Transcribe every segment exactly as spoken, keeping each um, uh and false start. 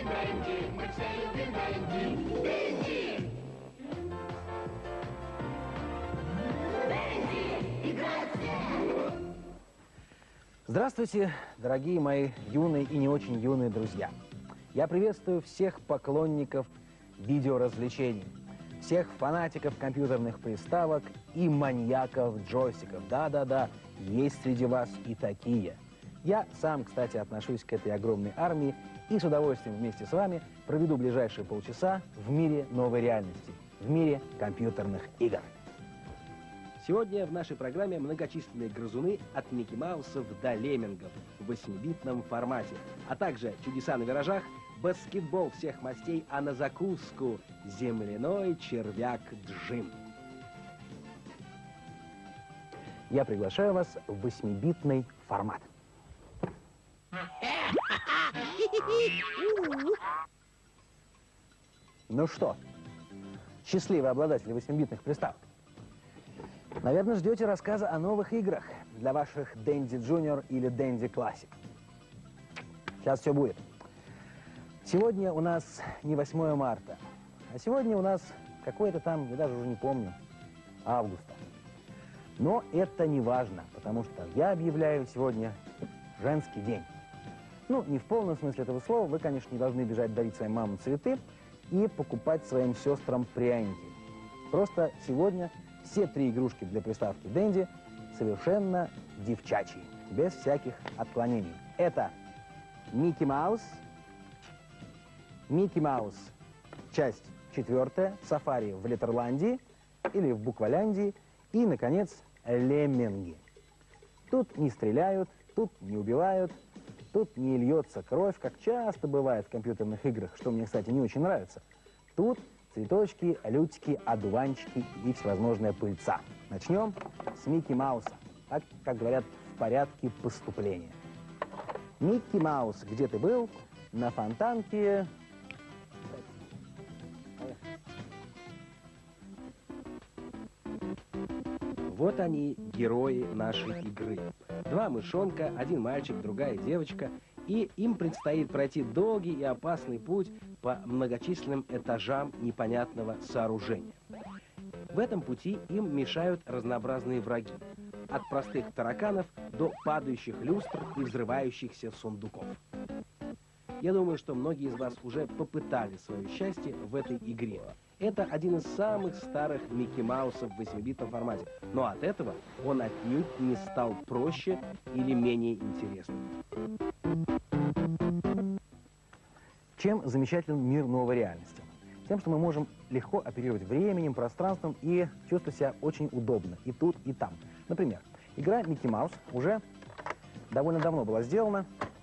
Дэнди, мы все любим Дэнди. Дэнди! Дэнди, играет все! Здравствуйте, дорогие мои юные и не очень юные друзья. Я приветствую всех поклонников видеоразвлечений, всех фанатиков компьютерных приставок и маньяков джойстиков. Да-да-да, есть среди вас и такие. Я сам, кстати, отношусь к этой огромной армии и с удовольствием вместе с вами проведу ближайшие полчаса в мире новой реальности, в мире компьютерных игр. Сегодня в нашей программе многочисленные грызуны от Микки Маусов до леммингов в восьмибитном формате, а также чудеса на виражах, баскетбол всех мастей, а на закуску земляной червяк Джим. Я приглашаю вас в восьмибитный формат. Ну что, счастливые обладатели восьмибитных приставок, наверное, ждете рассказа о новых играх для ваших Dendy Junior или Dendy Classic. Сейчас все будет. Сегодня у нас не восьмое марта, а сегодня у нас какое-то там, я даже уже не помню, августа. Но это не важно, потому что я объявляю сегодня женский день. Ну, не в полном смысле этого слова. Вы, конечно, не должны бежать дарить своим мамам цветы и покупать своим сестрам пряники. Просто сегодня все три игрушки для приставки Dendy совершенно девчачьи, без всяких отклонений. Это Микки Маус, Микки Маус, часть четвертая, Сафари в Летерландии или в Букваляндии, и, наконец, Лемминги. Тут не стреляют, тут не убивают, тут не льется кровь, как часто бывает в компьютерных играх, что мне, кстати, не очень нравится. Тут цветочки, лютики, одуванчики и всевозможная пыльца. Начнем с Микки Мауса, так, как говорят, в порядке поступления. Микки Маус, где ты был? На фонтанке. Вот они, герои нашей игры. Два мышонка, один мальчик, другая девочка. И им предстоит пройти долгий и опасный путь по многочисленным этажам непонятного сооружения. В этом пути им мешают разнообразные враги. От простых тараканов до падающих люстр и взрывающихся сундуков. Я думаю, что многие из вас уже попытали свое счастье в этой игре. Это один из самых старых Микки Маусов в восьмибитном формате. Но от этого он отнюдь не стал проще или менее интересным. Чем замечателен мир новой реальности? Тем, что мы можем легко оперировать временем, пространством и чувствовать себя очень удобно и тут, и там. Например, игра Микки Маус уже довольно давно была сделана,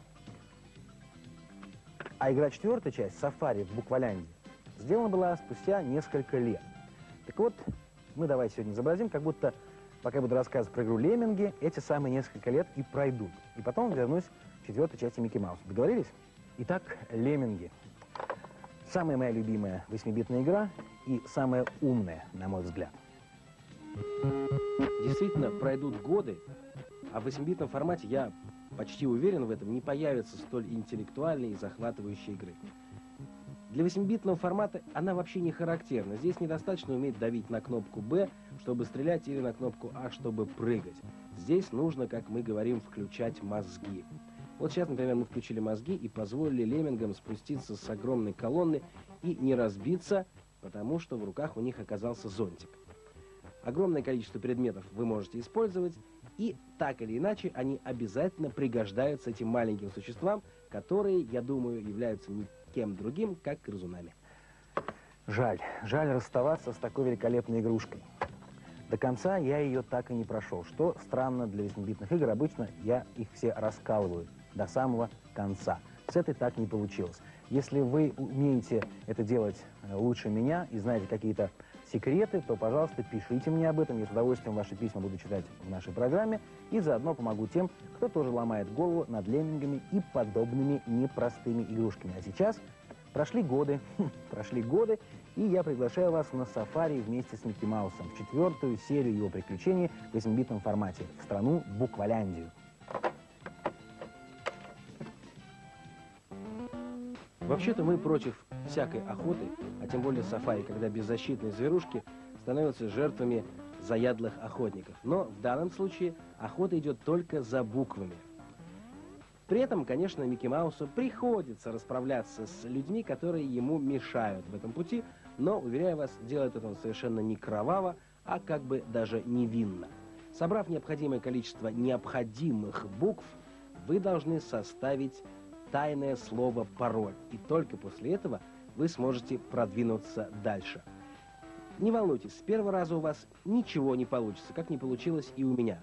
а игра четвертая часть, Сафари в Букваляндии, сделана была спустя несколько лет. Так вот, мы давай сегодня изобразим, как будто, пока я буду рассказывать про игру Лемминги, эти самые несколько лет и пройдут. И потом вернусь к четвертой части Микки Мауса. Договорились? Итак, Лемминги. Самая моя любимая восьмибитная игра и самая умная, на мой взгляд. Действительно, пройдут годы, а в восьмибитном формате, я почти уверен в этом, не появится столь интеллектуальной и захватывающей игры. Для восьмибитного формата она вообще не характерна. Здесь недостаточно уметь давить на кнопку «Б», чтобы стрелять, или на кнопку «А», чтобы прыгать. Здесь нужно, как мы говорим, включать мозги. Вот сейчас, например, мы включили мозги и позволили леммингам спуститься с огромной колонны и не разбиться, потому что в руках у них оказался зонтик. Огромное количество предметов вы можете использовать, и так или иначе они обязательно пригождаются этим маленьким существам, которые, я думаю, являются никем другим, как грызунами. Жаль, жаль расставаться с такой великолепной игрушкой. До конца я ее так и не прошел, что странно для восьмибитных игр. Обычно я их все раскалываю до самого конца. С этой так не получилось. Если вы умеете это делать лучше меня и знаете какие-то секреты, то, пожалуйста, пишите мне об этом. Я с удовольствием ваши письма буду читать в нашей программе. И заодно помогу тем, кто тоже ломает голову над леммингами и подобными непростыми игрушками. А сейчас прошли годы, прошли годы, и я приглашаю вас на сафари вместе с Микки Маусом в четвертую серию его приключений в восьмибитном формате в страну Букваляндию. Вообще-то мы против всякой охоты, а тем более сафари, когда беззащитные зверушки становятся жертвами заядлых охотников. Но в данном случае охота идет только за буквами. При этом, конечно, Микки Маусу приходится расправляться с людьми, которые ему мешают в этом пути, но, уверяю вас, делает это он совершенно не кроваво, а как бы даже невинно. Собрав необходимое количество необходимых букв, вы должны составить тайное слово-пароль, и только после этого вы сможете продвинуться дальше. Не волнуйтесь, с первого раза у вас ничего не получится, как не получилось и у меня.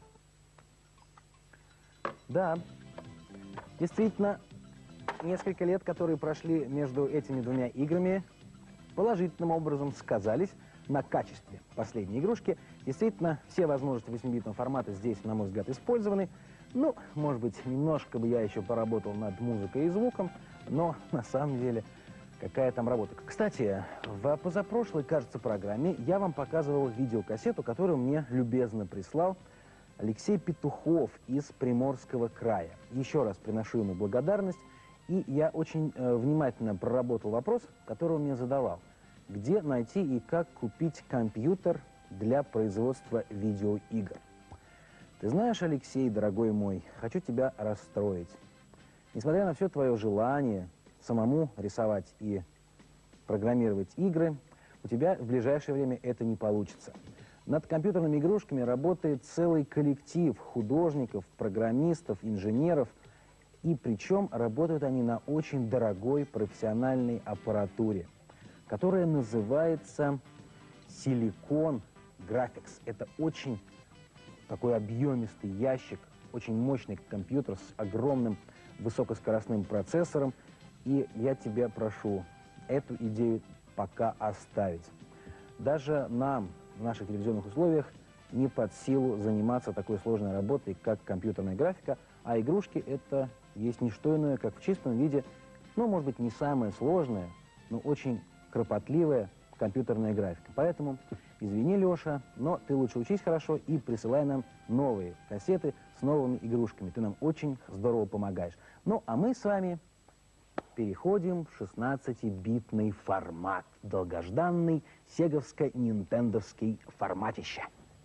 Да, действительно, несколько лет, которые прошли между этими двумя играми, положительным образом сказались на качестве последней игрушки. Действительно, все возможности восьмибитного формата здесь, на мой взгляд, использованы. Ну, может быть, немножко бы я еще поработал над музыкой и звуком, но на самом деле, какая там работа. Кстати, в позапрошлой, кажется, программе я вам показывал видеокассету, которую мне любезно прислал Алексей Петухов из Приморского края. Еще раз приношу ему благодарность. И я очень э, внимательно проработал вопрос, который он мне задавал. Где найти и как купить компьютер для производства видеоигр? Ты знаешь, Алексей, дорогой мой, хочу тебя расстроить. Несмотря на все твое желание самому рисовать и программировать игры, у тебя в ближайшее время это не получится. Над компьютерными игрушками работает целый коллектив художников, программистов, инженеров. И причем работают они на очень дорогой профессиональной аппаратуре, которая называется Silicon Graphics. Это очень такой объемистый ящик, очень мощный компьютер с огромным высокоскоростным процессором. И я тебя прошу эту идею пока оставить. Даже нам, в наших телевизионных условиях, не под силу заниматься такой сложной работой, как компьютерная графика, а игрушки — это есть не что иное, как в чистом виде, ну, может быть, не самая сложная, но очень кропотливая компьютерная графика. Поэтому, извини, Леша, но ты лучше учись хорошо и присылай нам новые кассеты с новыми игрушками. Ты нам очень здорово помогаешь. Ну, а мы с вами переходим в шестнадцатибитный формат. Долгожданный сеговско-нинтендовский форматище.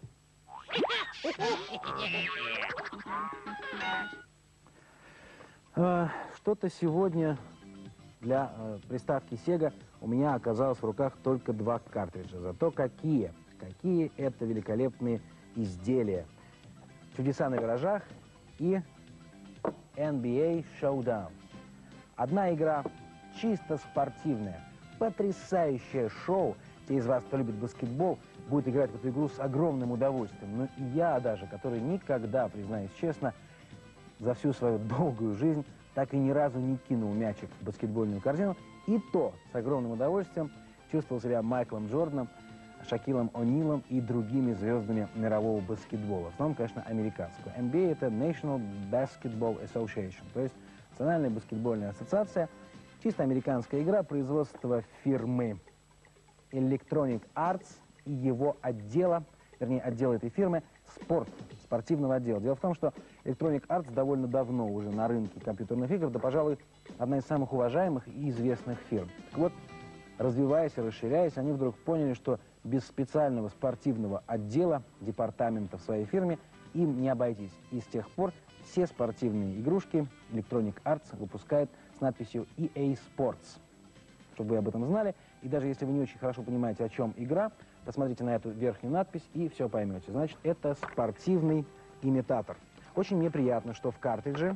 А, что-то сегодня для э, приставки Sega у меня оказалось в руках только два картриджа. Зато какие, какие это великолепные изделия. Чудеса на виражах и эн би эй Showdown. Одна игра чисто спортивная, потрясающее шоу. Те из вас, кто любит баскетбол, будет играть в эту игру с огромным удовольствием. Но и я даже, который никогда, признаюсь честно, за всю свою долгую жизнь так и ни разу не кинул мячик в баскетбольную корзину, и то с огромным удовольствием чувствовал себя Майклом Джорданом, Шакилом О'Нилом и другими звездами мирового баскетбола. В основном, конечно, американского. эн би эй — это National Basketball Association, то есть Национальная баскетбольная ассоциация. Чисто американская игра производства фирмы Electronic Arts и его отдела, вернее, отдела этой фирмы «Спорт», спортивного отдела. Дело в том, что Electronic Arts довольно давно уже на рынке компьютерных игр, да, пожалуй, одна из самых уважаемых и известных фирм. Так вот, развиваясь и расширяясь, они вдруг поняли, что без специального спортивного отдела, департамента в своей фирме им не обойтись. И с тех пор все спортивные игрушки Electronic Arts выпускает с надписью и эй Sports. Чтобы вы об этом знали, и даже если вы не очень хорошо понимаете, о чем игра, посмотрите на эту верхнюю надпись и все поймете. Значит, это спортивный имитатор. Очень мне приятно, что в картридже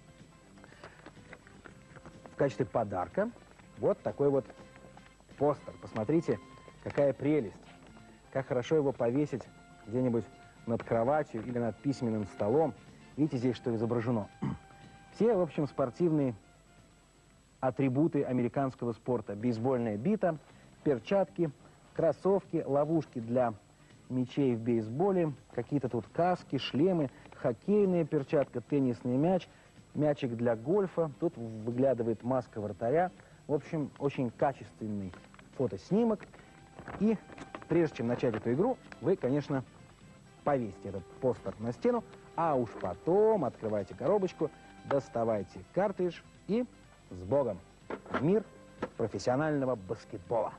в качестве подарка вот такой вот постер. Посмотрите, какая прелесть. Как хорошо его повесить где-нибудь над кроватью или над письменным столом. Видите здесь, что изображено? Все, в общем, спортивные атрибуты американского спорта. Бейсбольная бита, перчатки, кроссовки, ловушки для мячей в бейсболе, какие-то тут каски, шлемы, хоккейная перчатка, теннисный мяч, мячик для гольфа. Тут выглядывает маска вратаря. В общем, очень качественный фотоснимок. И прежде чем начать эту игру, вы, конечно, повесьте этот постер на стену, а уж потом открывайте коробочку, доставайте картридж и с Богом. в мир профессионального баскетбола.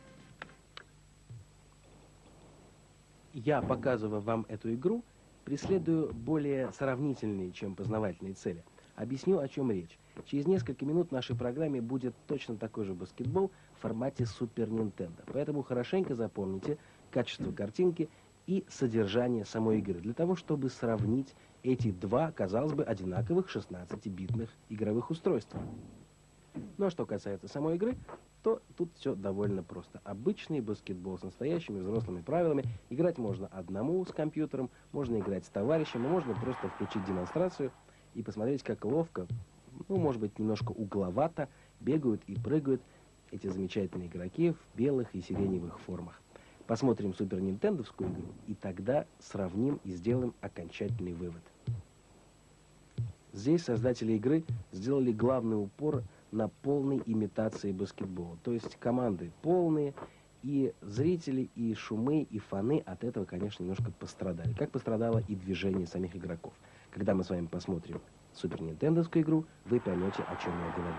Я, показывая вам эту игру, преследую более сравнительные, чем познавательные цели. Объясню, о чем речь. Через несколько минут в нашей программе будет точно такой же баскетбол в формате Супер Нинтендо. Поэтому хорошенько запомните качество картинки и содержание самой игры, для того, чтобы сравнить эти два, казалось бы, одинаковых шестнадцатибитных игровых устройства. Ну а что касается самой игры, то тут все довольно просто. Обычный баскетбол с настоящими взрослыми правилами. Играть можно одному с компьютером, можно играть с товарищем, а можно просто включить демонстрацию и посмотреть, как ловко, ну, может быть, немножко угловато бегают и прыгают эти замечательные игроки в белых и сиреневых формах. Посмотрим Супер Нинтендовскую игру, и тогда сравним и сделаем окончательный вывод. Здесь создатели игры сделали главный упор на полной имитации баскетбола. То есть команды полные, и зрители, и шумы, и фаны от этого, конечно, немножко пострадали. Как пострадало и движение самих игроков. Когда мы с вами посмотрим Супер Нинтендовскую игру, вы поймете, о чем я говорю.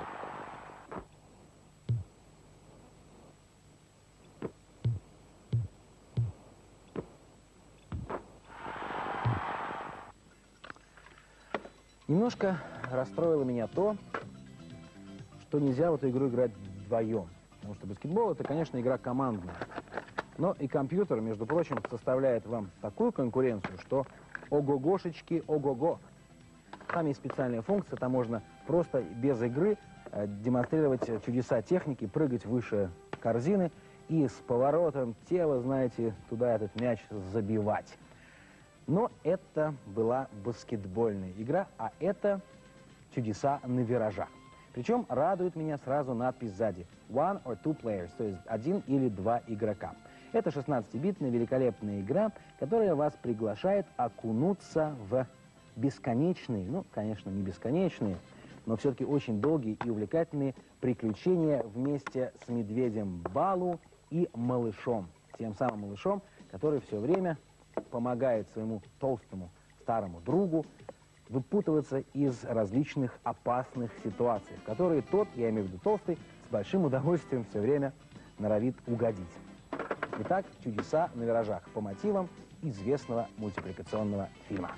Немножко расстроило меня то, что нельзя в эту игру играть вдвоем. Потому что баскетбол — это, конечно, игра командная. Но и компьютер, между прочим, составляет вам такую конкуренцию, что ого-гошечки, ого-го. Там есть специальная функция, там можно просто без игры э, демонстрировать чудеса техники, прыгать выше корзины и с поворотом тела, знаете, туда этот мяч забивать. Но это была баскетбольная игра, а это чудеса на виражах. Причем радует меня сразу надпись сзади «One or two players», то есть один или два игрока. Это шестнадцатибитная великолепная игра, которая вас приглашает окунуться в бесконечные, ну, конечно, не бесконечные, но все-таки очень долгие и увлекательные приключения вместе с медведем Балу и малышом. Тем самым малышом, который все время помогает своему толстому старому другу выпутываться из различных опасных ситуаций, в которые тот, я имею в виду толстый, с большим удовольствием все время норовит угодить. Итак, чудеса на виражах по мотивам известного мультипликационного фильма.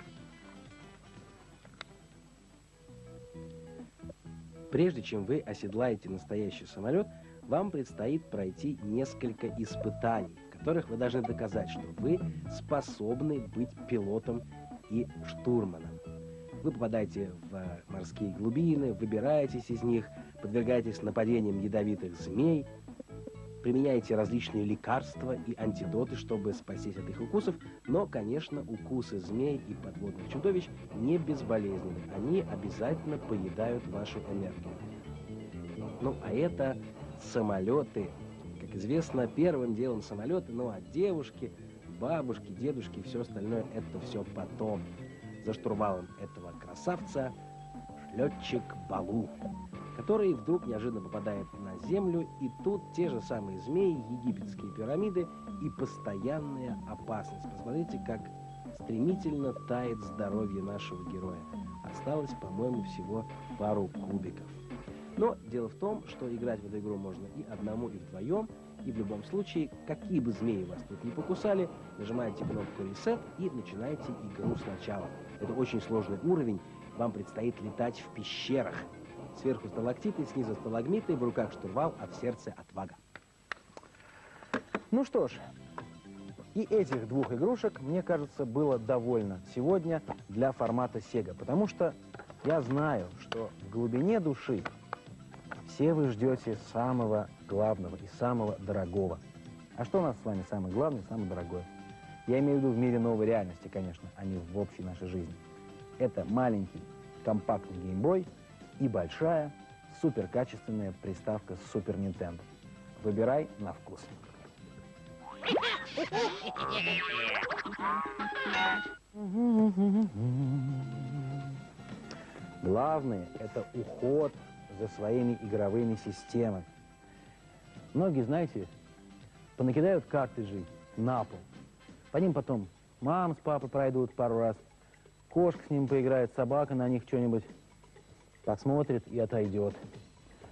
Прежде чем вы оседлаете настоящий самолет, вам предстоит пройти несколько испытаний, в которых вы должны доказать, что вы способны быть пилотом и штурманом. Вы попадаете в морские глубины, выбираетесь из них, подвергаетесь нападениям ядовитых змей, применяете различные лекарства и антидоты, чтобы спастись от их укусов, но, конечно, укусы змей и подводных чудовищ не безболезненны. Они обязательно поедают вашу энергию. Ну, а это самолеты. Как известно, первым делом самолеты, ну а девушки, бабушки, дедушки, все остальное — это все потом. За штурвалом этого красавца летчик Балу, который вдруг неожиданно попадает на землю, и тут те же самые змеи, египетские пирамиды и постоянная опасность. Посмотрите, как стремительно тает здоровье нашего героя. Осталось, по-моему, всего пару кубиков. Но дело в том, что играть в эту игру можно и одному, и вдвоем, и в любом случае, какие бы змеи вас тут не покусали, нажимаете кнопку «Reset» и начинаете игру сначала. Это очень сложный уровень, вам предстоит летать в пещерах. Сверху сталактиты, снизу сталагмиты, в руках штурвал, а в сердце отвага. Ну что ж, и этих двух игрушек, мне кажется, было довольно сегодня для формата Sega, потому что я знаю, что в глубине души все вы ждете самого главного и самого дорогого. А что у нас с вами самое главное и самое дорогое? Я имею в виду в мире новой реальности, конечно, а не в общей нашей жизни. Это маленький компактный геймбой и большая суперкачественная приставка Супер Нинтендо. Выбирай на вкус. Главное – это уход за своими игровыми системами. Многие, знаете, понакидают картриджей на пол. По ним потом мама с папой пройдут пару раз, кошка с ним поиграет, собака на них что-нибудь посмотрит и отойдет.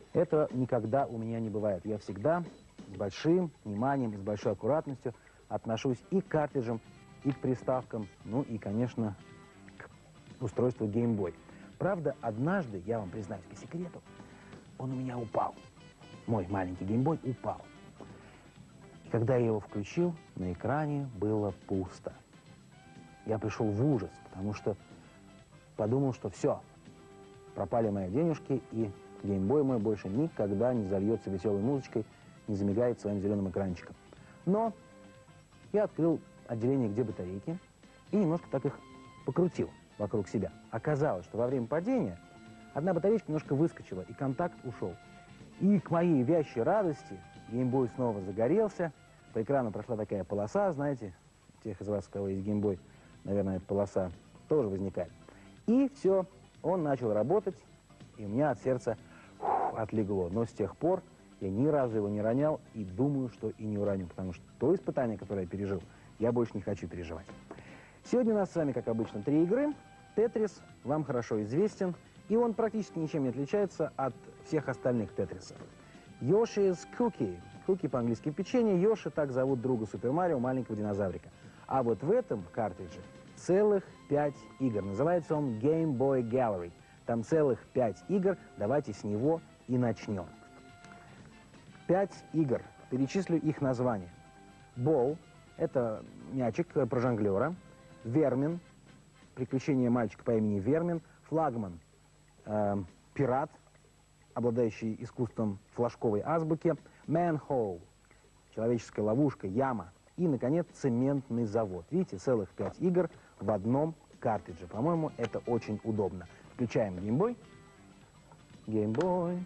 Этого никогда у меня не бывает. Я всегда с большим вниманием, с большой аккуратностью отношусь и к картриджам, и к приставкам, ну и, конечно, к устройству Game Boy. Правда, однажды, я вам признаюсь по секрету, он у меня упал. Мой маленький Game Boy упал. И когда я его включил, на экране было пусто. Я пришел в ужас, потому что подумал, что все, пропали мои денежки, и Game Boy мой больше никогда не зальется веселой музычкой, не замигает своим зеленым экранчиком. Но я открыл отделение, где батарейки, и немножко так их покрутил вокруг себя. Оказалось, что во время падения одна батарейка немножко выскочила, и контакт ушел. И к моей вящей радости Game Boy снова загорелся, по экрану прошла такая полоса, знаете, тех из вас, у кого есть Game Boy, наверное, эта полоса тоже возникает. И все, он начал работать, и у меня от сердца фух, отлегло. Но с тех пор я ни разу его не ронял, и думаю, что и не уроню, потому что то испытание, которое я пережил, я больше не хочу переживать. Сегодня у нас с вами, как обычно, три игры. Тетрис вам хорошо известен, и он практически ничем не отличается от всех остальных Тетрисов. Yoshi's Cookie. Cookie по-английски печенье. Йоши, так зовут друга Супер Марио, маленького динозаврика. А вот в этом картридже целых пять игр. Называется он Game Boy Gallery. Там целых пять игр. Давайте с него и начнем. Пять игр. Перечислю их названия. Ball – это мячик про жонглера. Вермин – приключения мальчика по имени Вермин. Флагман э, – пират, обладающий искусством флажковой азбуки. Manhole – человеческая ловушка, яма. И, наконец, цементный завод. Видите, целых пять игр в одном картридже. По-моему, это очень удобно. Включаем Game Boy. Game Boy.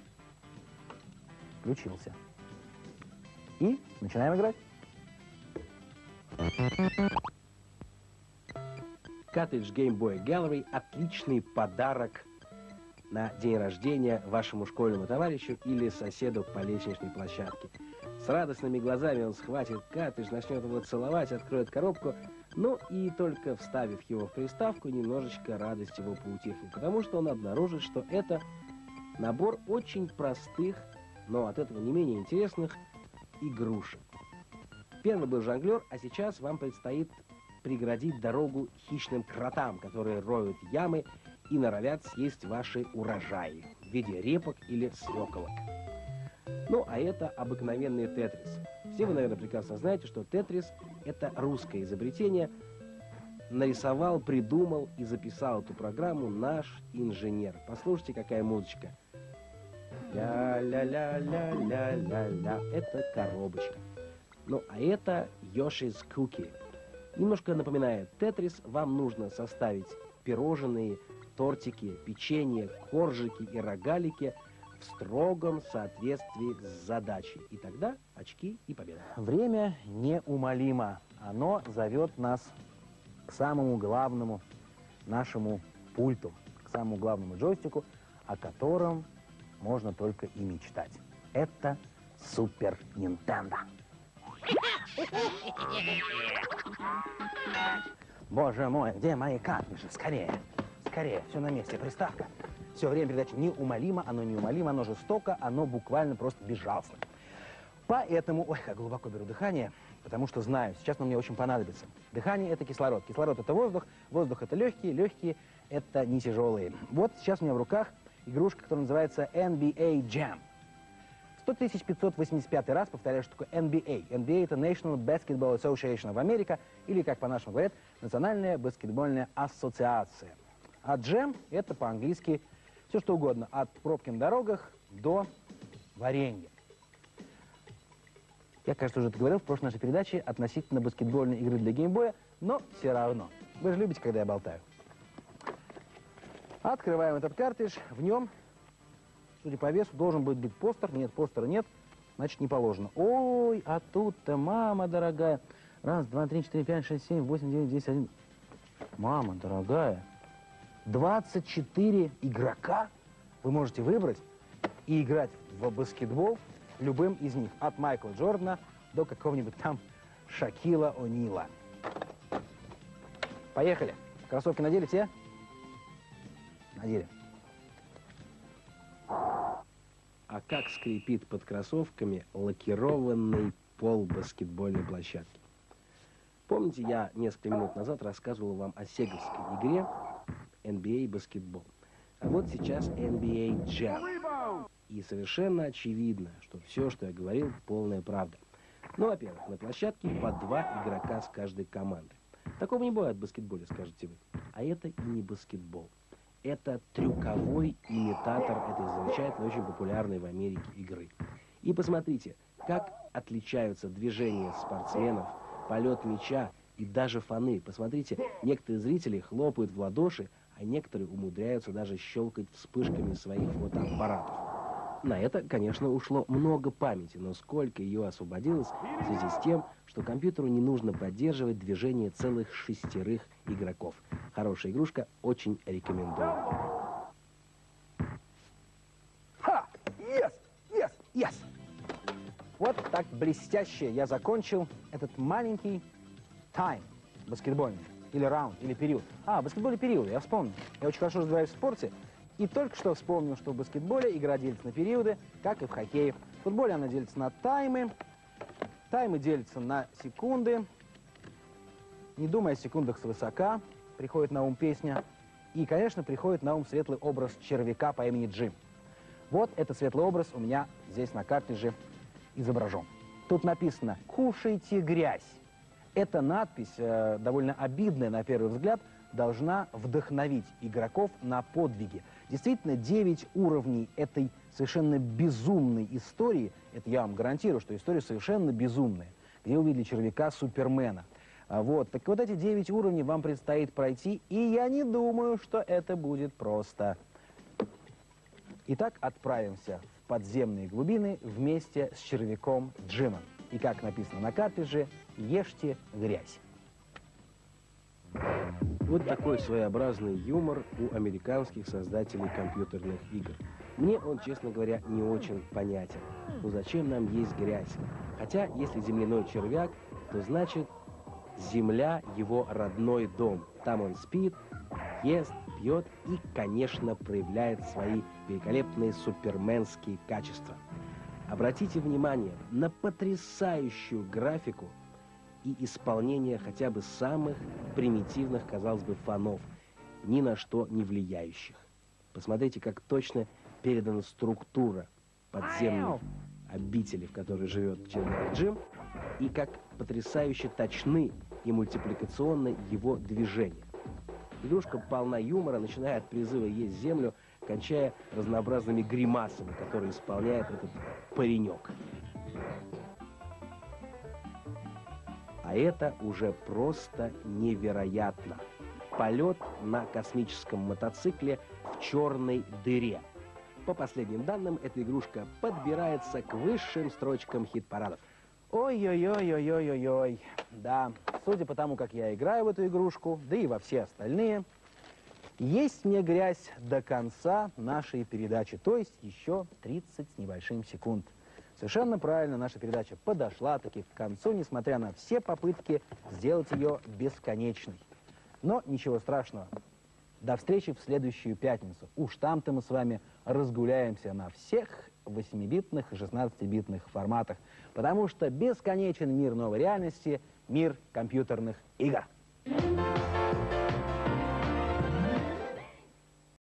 Включился. И начинаем играть. Картридж Game Boy Gallery – отличный подарок на день рождения вашему школьному товарищу или соседу по лестничной площадке. С радостными глазами он схватит картридж, начнет его целовать, откроет коробку, ну и только вставив его в приставку, немножечко радость его поутихнет, потому что он обнаружит, что это набор очень простых, но от этого не менее интересных игрушек. Первый был жонглер, а сейчас вам предстоит преградить дорогу хищным кротам, которые роют ямы и норовят съесть ваши урожаи в виде репок или свеколок. Ну, а это обыкновенный тетрис. Все вы, наверное, прекрасно знаете, что тетрис – это русское изобретение. Нарисовал, придумал и записал эту программу наш инженер. Послушайте, какая музычка. Ля-ля-ля-ля-ля-ля-ля. Это коробочка. Ну, а это Yoshi's Cookie. Немножко напоминает тетрис. Вам нужно составить пирожные, тортики, печенье, коржики и рогалики в строгом соответствии с задачей. И тогда очки и победа. Время неумолимо. Оно зовет нас к самому главному нашему пульту, к самому главному джойстику, о котором можно только и мечтать. Это Супер Нинтендо. Боже мой, где мои картриджи? Скорее, скорее, все на месте, приставка. Все, время передачи неумолимо, оно неумолимо, оно жестоко, оно буквально просто безжалостно. Поэтому, ой, как глубоко беру дыхание, потому что знаю, сейчас оно мне очень понадобится. Дыхание – это кислород, кислород – это воздух, воздух – это легкие, легкие – это не тяжелые. Вот сейчас у меня в руках игрушка, которая называется эн би эй Jam. сто тысяч пятьсот восемьдесят пятый раз повторяю, что такое эн би эй. эн би эй – это National Basketball Association of America, или, как по-нашему говорят, Национальная баскетбольная ассоциация. А Jam – это по-английски все что угодно, от пробки на дорогах до варенья. Я, кажется, уже это говорил в прошлой нашей передаче относительно баскетбольной игры для геймбоя, но все равно. Вы же любите, когда я болтаю. Открываем этот картридж. В нем, судя по весу, должен быть, быть постер. Нет, постера нет, значит, не положено. Ой, а тут-то, мама дорогая. Раз, два, три, четыре, пять, шесть, семь, восемь, девять, десять, один. Мама дорогая. двадцать четыре игрока вы можете выбрать и играть в баскетбол любым из них. От Майкла Джордана до какого-нибудь там Шакила О'Нила. Поехали. Кроссовки надели все? Надели. а как скрипит под кроссовками лакированный пол баскетбольной площадки. Помните, я несколько минут назад рассказывал вам о сеговской игре эн би эй баскетбол. А вот сейчас эн би эй Jam. И совершенно очевидно, что все, что я говорил, полная правда. Ну, во-первых, на площадке по два игрока с каждой команды. Такого не бывает в баскетболе, скажете вы. А это и не баскетбол. Это трюковой имитатор этой замечательной, очень популярной в Америке игры. И посмотрите, как отличаются движения спортсменов, полет мяча и даже фаны. Посмотрите, некоторые зрители хлопают в ладоши, а некоторые умудряются даже щелкать вспышками своих фотоаппаратов. На это, конечно, ушло много памяти, но сколько ее освободилось в связи с тем, что компьютеру не нужно поддерживать движение целых шестерых игроков. Хорошая игрушка, очень рекомендую. Ха! Yes! Yes! Yes! Вот так блестяще я закончил этот маленький тайм баскетбольный. Или раунд, или период. А, баскетбольный период, я вспомнил. Я очень хорошо разбираюсь в спорте. И только что вспомнил, что в баскетболе игра делится на периоды, как и в хоккее. В футболе она делится на таймы. Таймы делятся на секунды. Не думая о секундах свысока, приходит на ум песня. И, конечно, приходит на ум светлый образ червяка по имени Джим. Вот этот светлый образ у меня здесь на картридже изображен. Тут написано «Кушайте грязь». Эта надпись, э, довольно обидная на первый взгляд, должна вдохновить игроков на подвиги. Действительно, девять уровней этой совершенно безумной истории, это я вам гарантирую, что история совершенно безумная, где увидели червяка Супермена. А вот, так вот эти девять уровней вам предстоит пройти, и я не думаю, что это будет просто. Итак, отправимся в подземные глубины вместе с червяком Джимом. И как написано на картридже, ешьте грязь. Вот такой своеобразный юмор у американских создателей компьютерных игр. Мне он, честно говоря, не очень понятен. Ну зачем нам есть грязь? Хотя, если земляной червяк, то значит земля его родной дом. Там он спит, ест, пьет и, конечно, проявляет свои великолепные суперменские качества. Обратите внимание на потрясающую графику и исполнение хотя бы самых примитивных, казалось бы, фонов, ни на что не влияющих. Посмотрите, как точно передана структура подземной обители, в которой живет червяк Джим, и как потрясающе точны и мультипликационны его движения. Игрушка полна юмора, начиная от призыва есть землю, кончая разнообразными гримасами, которые исполняет этот паренек. А это уже просто невероятно. Полет на космическом мотоцикле в черной дыре. По последним данным, эта игрушка подбирается к высшим строчкам хит-парадов. Ой-ой-ой-ой-ой-ой-ой. Да, судя по тому, как я играю в эту игрушку, да и во все остальные, есть мне грязь до конца нашей передачи, то есть еще тридцать с небольшим секунд. Совершенно правильно, наша передача подошла таки к концу, несмотря на все попытки сделать ее бесконечной. Но ничего страшного. До встречи в следующую пятницу. Уж там-то мы с вами разгуляемся на всех восьмибитных и шестнадцатибитных форматах, потому что бесконечен мир новой реальности, мир компьютерных игр.